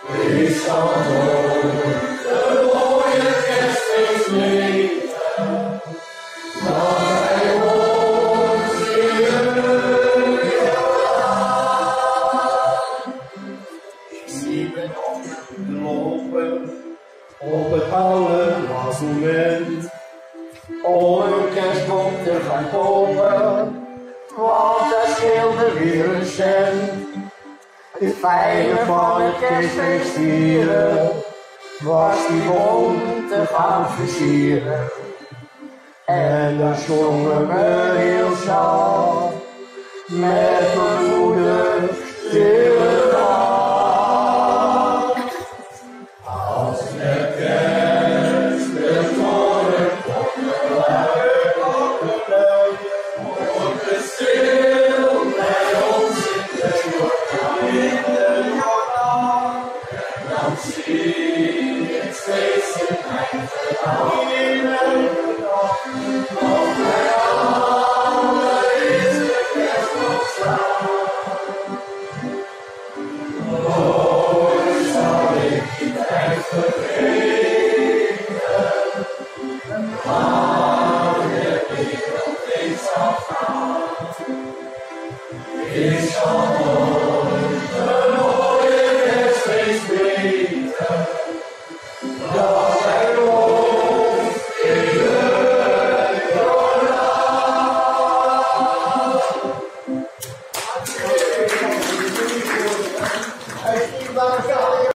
Is gewoon de mooie kerstfeestlied dat bij ons in Ik zie me nog lopen op het oude monument om een kerstboom te gaan kopen, want dat scheelde weer een cent. Het fijne van het kerstfeest vieren was die boom te gaan versieren. En dan zongen we heel zacht met mijn moeder stille nacht. Als de kerst de toren komt luid, wordt het stil bij ons in de Jordaan. Dan zie ik steeds in mijn gedachten, want bij allen is de kerstboom staan. Nooit zal ik die tijd vergeten, waar de wereld heen zal gaan. Ik zal nooit een mooie kerstfeest weten, dat bij ons in de Jordaan.